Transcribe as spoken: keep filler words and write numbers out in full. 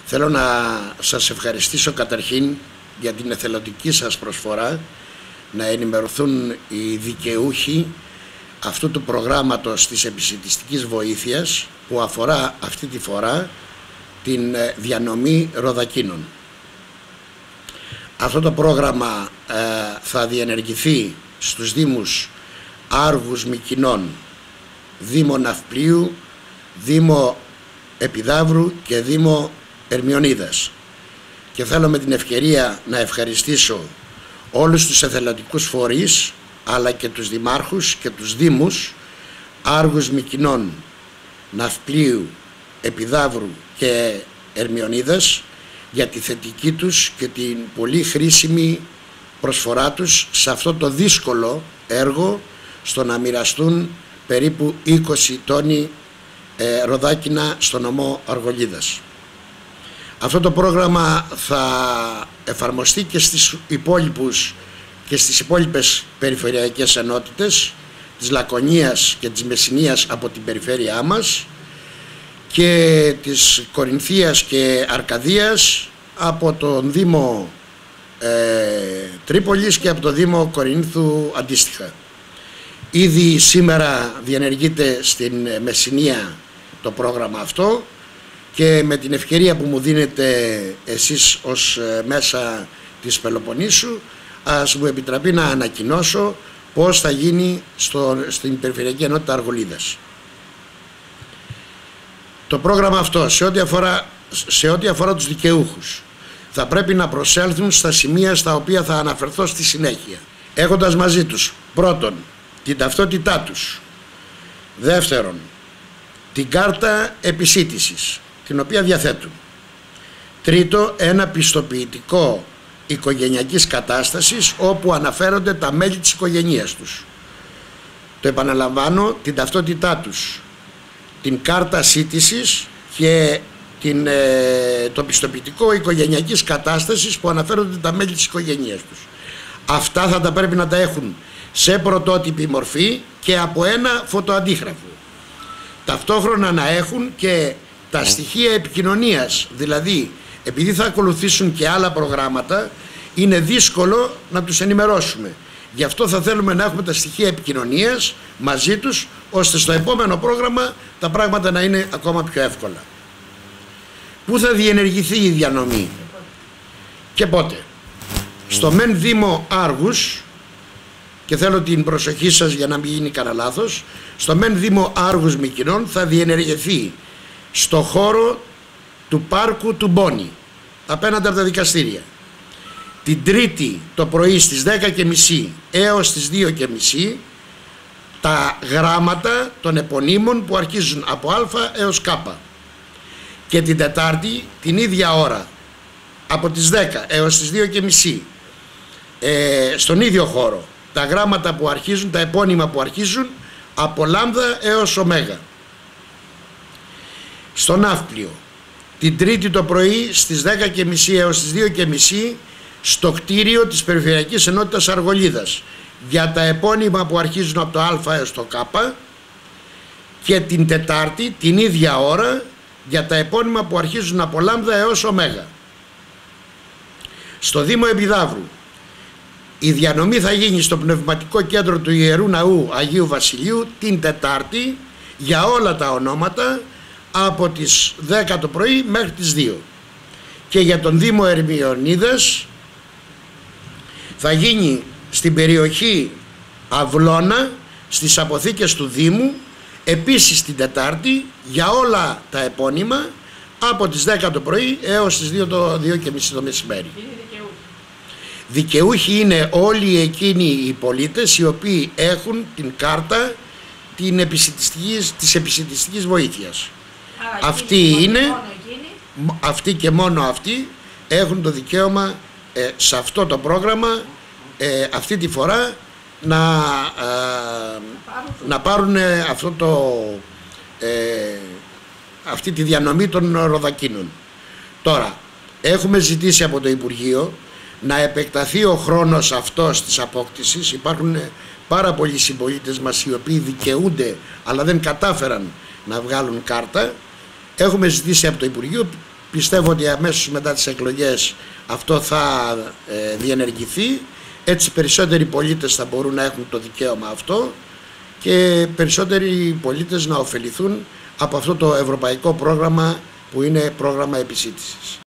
Θέλω να σας ευχαριστήσω καταρχήν για την εθελοντική σας προσφορά να ενημερωθούν οι δικαιούχοι αυτού του προγράμματος της επισιτιστικής βοήθειας που αφορά αυτή τη φορά την διανομή ροδακίνων. Αυτό το πρόγραμμα ε, θα διενεργηθεί στους Δήμους Άργους Μυκηνών, Δήμο Ναυπλίου, Δήμο Επιδαύρου και Δήμο Ερμιονίδας. Και θέλω με την ευκαιρία να ευχαριστήσω όλους τους εθελοντικούς φορείς αλλά και τους δημάρχους και τους δήμους Άργους Μυκηνών, Ναυπλίου, Επιδαύρου και Ερμιονίδας για τη θετική τους και την πολύ χρήσιμη προσφορά τους σε αυτό το δύσκολο έργο στο να μοιραστούν περίπου είκοσι τόνοι ε, ροδάκινα στο νομό Αργολίδας. Αυτό το πρόγραμμα θα εφαρμοστεί και στις υπόλοιπους και στις υπόλοιπες περιφερειακές ενότητες της Λακωνίας και της Μεσσηνίας από την περιφέρειά μας και της Κορινθίας και Αρκαδίας από τον Δήμο ε, Τρίπολης και από το Δήμο Κορινθού αντίστοιχα. Ήδη σήμερα διενεργείται στην Μεσσηνία το πρόγραμμα αυτό και με την ευκαιρία που μου δίνετε εσείς ως μέσα της Πελοποννήσου ας μου επιτραπεί να ανακοινώσω πώς θα γίνει στο, στην Περιφερειακή Ενότητα Αργολίδας. Το πρόγραμμα αυτό σε ό,τι αφορά, σε ό,τι αφορά τους δικαιούχους θα πρέπει να προσέλθουν στα σημεία στα οποία θα αναφερθώ στη συνέχεια, έχοντας μαζί τους πρώτον την ταυτότητά τους, δεύτερον την κάρτα επισίτησης την οποία διαθέτουν, τρίτο ένα πιστοποιητικό οικογενειακής κατάστασης όπου αναφέρονται τα μέλη της οικογένειας τους. Το επαναλαμβάνω, την ταυτότητά τους, την κάρτα σύντησης και την, ε, το πιστοποιητικό οικογενειακής κατάστασης που αναφέρονται τα μέλη της οικογένειας τους. Αυτά θα τα πρέπει να τα έχουν σε πρωτότυπη μορφή και από ένα φωτοαντίγραφο. Ταυτόχρονα να έχουν και τα στοιχεία επικοινωνίας, δηλαδή επειδή θα ακολουθήσουν και άλλα προγράμματα είναι δύσκολο να τους ενημερώσουμε. Γι' αυτό θα θέλουμε να έχουμε τα στοιχεία επικοινωνίας μαζί τους ώστε στο επόμενο πρόγραμμα τα πράγματα να είναι ακόμα πιο εύκολα. Πού θα διενεργηθεί η διανομή και πότε? Στο μεν Δήμο Άργους, και θέλω την προσοχή σας για να μην γίνει κανένα λάθος, στο μεν Δήμο Άργους Μυκηνών θα διενεργηθεί στο χώρο του πάρκου του Μπόνι απέναντι από τα δικαστήρια την Τρίτη το πρωί στις δέκα και μισή έως τις δύο και μισή τα γράμματα των επωνύμων που αρχίζουν από Α έως Κ, και την Τετάρτη την ίδια ώρα από τις δέκα έως τις δύο και μισή ε, στον ίδιο χώρο τα γράμματα που αρχίζουν, τα επώνυμα που αρχίζουν από Λ έως Ω. Στο Ναύπλιο την Τρίτη το πρωί στις δέκα και μισή έως τις δύο και μισή στο κτίριο της Περιφερειακής Ενότητας Αργολίδας για τα επώνυμα που αρχίζουν από το Α έως το Κ, και την Τετάρτη την ίδια ώρα για τα επώνυμα που αρχίζουν από Λ έως Ω. Στο Δήμο Επιδαύρου η διανομή θα γίνει στο Πνευματικό Κέντρο του Ιερού Ναού Αγίου Βασιλείου την Τετάρτη για όλα τα ονόματα από τις δέκα το πρωί μέχρι τις δύο, και για τον Δήμο Ερμιονίδας θα γίνει στην περιοχή Αυλώνα στις αποθήκες του Δήμου επίσης την Τετάρτη για όλα τα επώνυμα από τις δέκα το πρωί έως τις δύο, το δύο και μισή το μεσημέρι. Δικαιούχοι είναι όλοι εκείνοι οι πολίτες οι οποίοι έχουν την κάρτα την επισιτιστικής, της επισιτιστικής βοήθειας. Άρα, αυτοί είναι, αυτοί και μόνο αυτοί έχουν το δικαίωμα ε, σε αυτό το πρόγραμμα ε, αυτή τη φορά να, ε, να πάρουν ε, αυτό το, ε, αυτή τη διανομή των ροδακίνων. Τώρα, έχουμε ζητήσει από το Υπουργείο να επεκταθεί ο χρόνος αυτός της απόκτησης. Υπάρχουν πάρα πολλοί συμπολίτες μας οι οποίοι δικαιούνται αλλά δεν κατάφεραν να βγάλουν κάρτα. Έχουμε ζητήσει από το Υπουργείο πιστεύω ότι αμέσως μετά τις εκλογές αυτό θα ε, διενεργηθεί. Έτσι περισσότεροι πολίτες θα μπορούν να έχουν το δικαίωμα αυτό και περισσότεροι πολίτες να ωφεληθούν από αυτό το ευρωπαϊκό πρόγραμμα που είναι πρόγραμμα επισήτησης.